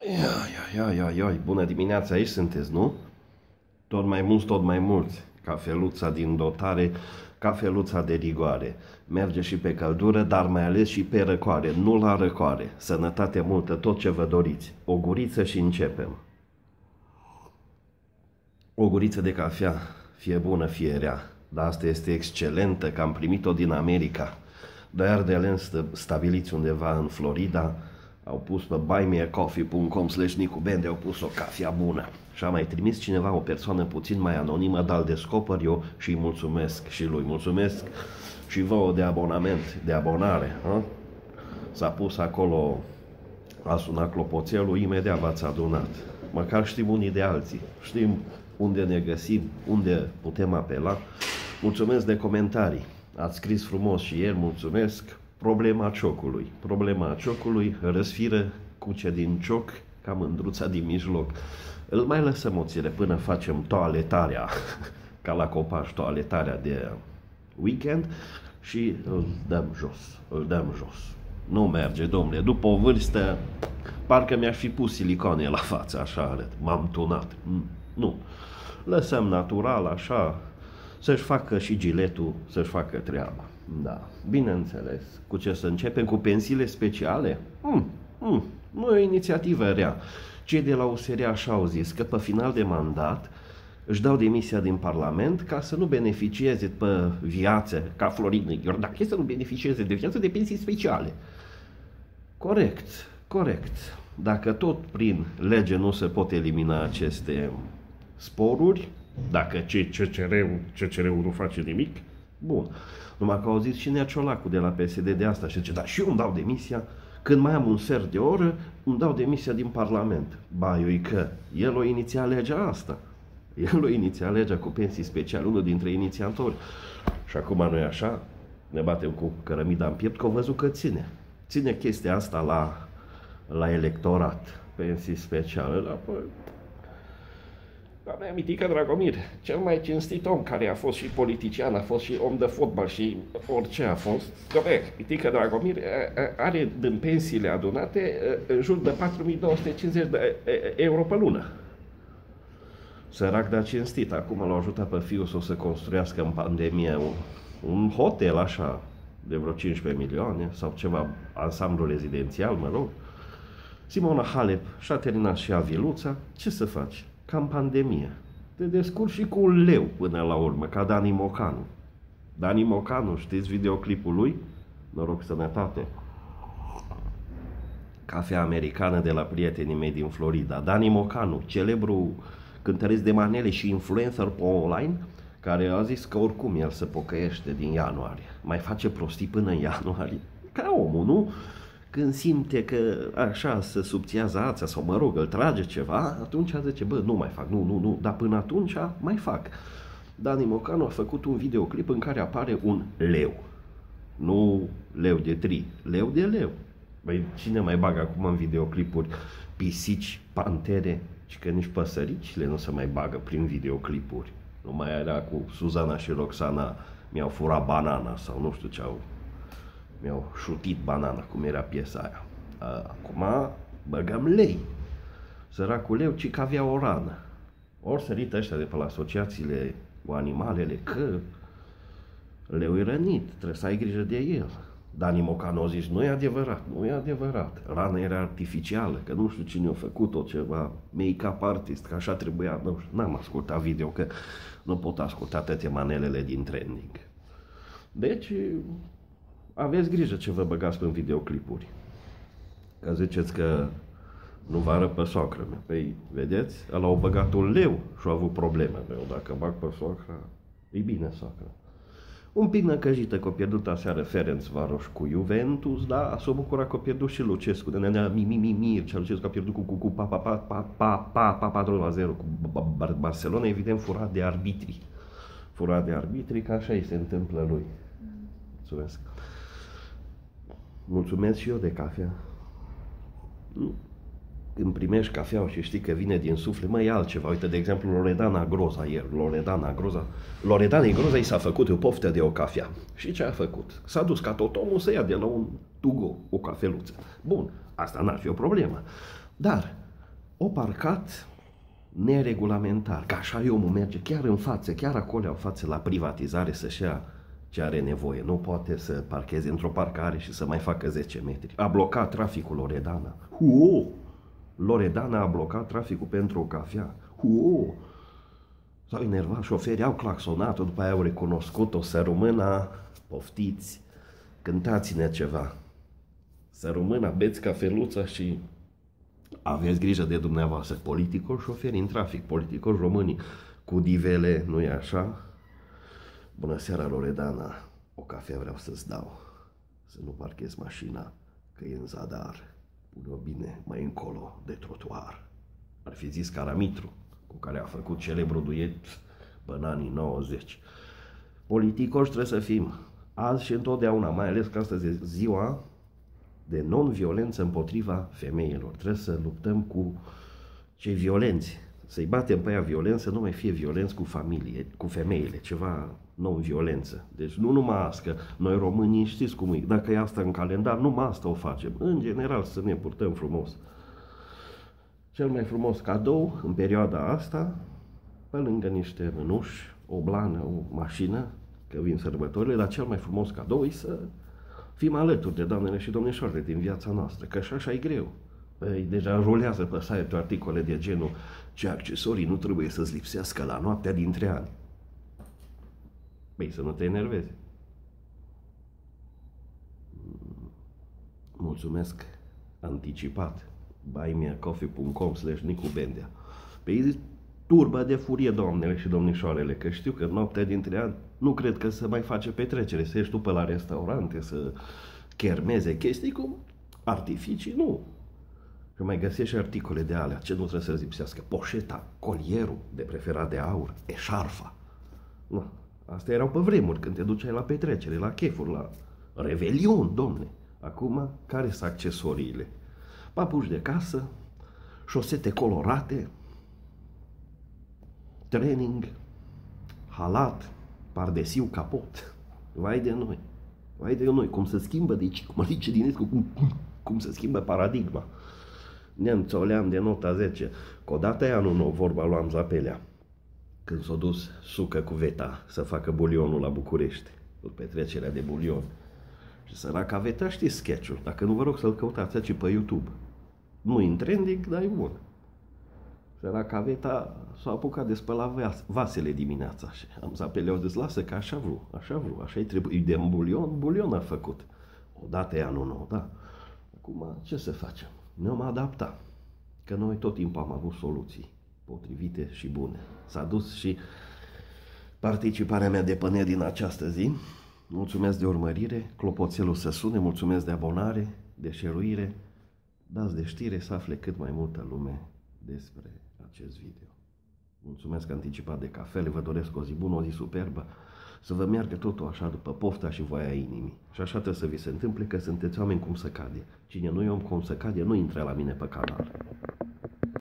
Ia, bună dimineața, aici sunteți, nu? Tot mai mulți. Cafeluța din dotare, cafeluța de rigoare. Merge și pe căldură, dar mai ales și pe răcoare, nu la răcoare. Sănătate multă, tot ce vă doriți. O guriță și începem. O guriță de cafea, fie bună, fie rea. Dar asta este excelentă, că am primit-o din America. Doi ardeleni stabiliți undeva în Florida au pus pe buymeacoffee.com/nicubende, au pus o cafea bună. Și a mai trimis cineva, o persoană puțin mai anonimă, dar îl descoper eu și îi mulțumesc și lui. Mulțumesc și vouă de abonament, de abonare. A? S-a pus acolo, a sunat clopoțelul, imediat v-ați adunat. Măcar știm unii de alții, știm unde ne găsim, unde putem apela. Mulțumesc de comentarii. Ați scris frumos și ieri, mulțumesc. Problema ciocului, răsfiră cuce din cioc, ca mândruța din mijloc. Îl mai lăsăm o țire până facem toaletarea, ca la copaci, toaletarea de weekend și îl dăm jos. Nu merge, domnule, după o vârstă, parcă mi-aș fi pus silicoane la față, așa arăt, m-am tunat. Nu, lăsăm natural, așa, să-și facă și giletul, să-și facă treaba. Da, bineînțeles. Cu ce să începem? Cu pensiile speciale? Nu e o inițiativă rea. Cei de la USR așa au zis, că pe final de mandat își dau demisia din Parlament ca să nu beneficieze pe viață, ca Florin Iordache, să nu beneficieze de viață de pensii speciale. Corect. Dacă tot prin lege nu se pot elimina aceste sporuri, dacă CCR-ul nu face nimic, bun. Numai că au zis și Nea Ciolacu de la PSD de asta și zice, da, și eu îmi dau demisia, când mai am un sfert de oră, îmi dau demisia din Parlament. Ba, eu că el o iniția legea asta. El o iniția legea cu pensii speciale, unul dintre inițiatori. Și acum noi așa, ne batem cu cărămida în piept, că au văzut că ține chestia asta la electorat, pensii speciale, dar păi, doamne Mitică Dragomir, cel mai cinstit om care a fost și politician, a fost și om de fotbal și orice a fost, doamne, Mitică Dragomir are din pensiile adunate în jur de 4250 de euro pe lună. Sărac, dar cinstit. Acum l-a ajutat pe fiul să construiască în pandemie un hotel așa de vreo 15 milioane sau ceva, ansamblu rezidențial, mă rog. Simona Halep și-a terminat și aviluța. Ce să faci? Ca în pandemie. Te descurci și cu un leu până la urmă, ca Dani Mocanu. Dani Mocanu, știți videoclipul lui? Noroc, sănătate. Cafea americană de la prietenii mei din Florida. Dani Mocanu, celebru cântăresc de manele și influencer pe online, care a zis că oricum el se pocăiește din ianuarie. Mai face prostii până în ianuarie. Ca omul, nu? Când simte că așa se subțiază ața sau mă rog, îl trage ceva, atunci zice, bă, nu mai fac, nu, dar până atunci mai fac. Dani Mocanu a făcut un videoclip în care apare un leu. Nu leu de tri, leu de leu. Băi, cine mai bagă acum în videoclipuri pisici, pantere, și că nici păsăricile nu se mai bagă prin videoclipuri. Nu mai era cu Suzana și Roxana, mi-au furat banana sau nu știu ce au. Mi-au șutit banana, cum era piesa aia. Acum băgăm lei. Săracul leu, ci că avea o rană. Ori sărit ăștia de pe la asociațiile cu animalele, că leu e rănit, trebuie să ai grijă de el. Dani Mocanu a zis, nu e adevărat. Rana era artificială, că nu știu cine a făcut-o, ceva make-up artist, că așa trebuia. Nu știu, n-am ascultat video, că nu pot asculta toate manelele din trending. Deci, aveți grijă ce vă băgați în videoclipuri. Că ziceți că nu vă arăt pe soacră mea. Păi, vedeți, ăla au băgat un leu și au avut probleme. Eu dacă bag pe soacră, e bine soacră. Un pic năcăjită că a pierdut aseară Ferencvaros cu Juventus, da, s-a bucurat că a pierdut și Lucescu. Mircea Lucescu a pierdut cu 4-0 cu Barcelona, evident furat de arbitri. Că așa îi se întâmplă lui. Mulțumesc. Mulțumesc și eu de cafea. Când primești cafeaua și știi că vine din suflet, e altceva. Uite, de exemplu, Loredana Groza ieri. Loredana Groza i s-a făcut o poftă de o cafea. Și ce a făcut? S-a dus ca tot omul să ia de la un to-go o cafeluță. Bun, asta n-ar fi o problemă. Dar o parcat neregulamentar, că așa omul merge chiar în față, chiar acolo în față la privatizare să-și ia ce are nevoie. Nu poate să parcheze într-o parcare și să mai facă 10 metri. A blocat traficul Loredana. Loredana a blocat traficul pentru o cafea. S-au enervat, șoferii au claxonat-o, după aia au recunoscut-o, să rămână, poftiți, cântați-ne ceva. Să rămână, beți cafeluța și aveți grijă de dumneavoastră. Politicoși șoferi în trafic, politicoși românii cu divele, nu-i așa? Bună seara, Loredana, o cafea vreau să-ți dau, să nu parchezi mașina, că e în zadar. Pune-o bine mai încolo de trotuar. Ar fi zis Caramitru, cu care a făcut celebru duet până anii 90. Politicoși trebuie să fim, azi și întotdeauna, mai ales că astăzi e ziua de non-violență împotriva femeilor. Trebuie să luptăm cu cei violenți, să-i batem pe aia violență, să nu mai fie violenți cu femeile, ceva non-violență. Deci nu numai asta, că noi românii știți cum e, dacă e asta în calendar, numai asta o facem. În general să ne purtăm frumos. Cel mai frumos cadou în perioada asta, pe lângă niște mânuși, o blană, o mașină, că vin sărbătorile, dar cel mai frumos cadou e să fim alături de doamnele și domnișoarele din viața noastră, că și așa e greu. Păi deja rulează pe site articole de genul ce accesorii nu trebuie să-ți lipsească la noaptea dintre ani. Băi, să nu te enervezi. Mulțumesc anticipat. buymeacoffee.com/nicubendea. Păi turba de furie, doamnele și domnișoarele, că știu că noaptea dintre ani nu cred că se mai face petrecere, să ieși tu pe la restaurante, să chermeze chestii cu artificii, nu. Și mai găsești articole de alea, ce nu trebuie să lipsească, poșeta, colierul, de preferat de aur, eșarfa. Nu. Astea erau pe vremuri, când te duceai la petrecere, la chefuri, la revelion, domne. Acum, care sunt accesoriile? Papuci de casă, șosete colorate, training, halat, pardesiu, capot. Vai de noi. Vai de noi, cum se schimbă, deci, cum zice Dinescu, cum se schimbă paradigma. Ne-am de nota 10, că odată e anul nou, vorba luam Zapelea, când s-a dus Sucă cu Veta să facă bulionul la București, petrecerea de bulion. Și săraca Veta, știți sketch-ul, dacă nu vă rog să-l căutați aici pe YouTube. Nu în trending, dar e bun. Săraca Veta s-a apucat de spălat vasele dimineața și am Zapelea, au zis, lasă că așa vreau, așa-i trebuie, de bulion a făcut. Odată e anul nou, da. Acum, ce să facem? Ne-am adaptat, că noi tot timpul am avut soluții potrivite și bune. S-a dus și participarea mea de până din această zi. Mulțumesc de urmărire, clopoțelul să sune, mulțumesc de abonare, de share-uire, dați de știre să afle cât mai multă lume despre acest video. Mulțumesc anticipat de cafele, vă doresc o zi bună, o zi superbă, să vă meargă totul așa după pofta și voia inimii. Și așa trebuie să vi se întâmple, că sunteți oameni cum să cade. Cine nu e om cum să cade, nu intră la mine pe canal.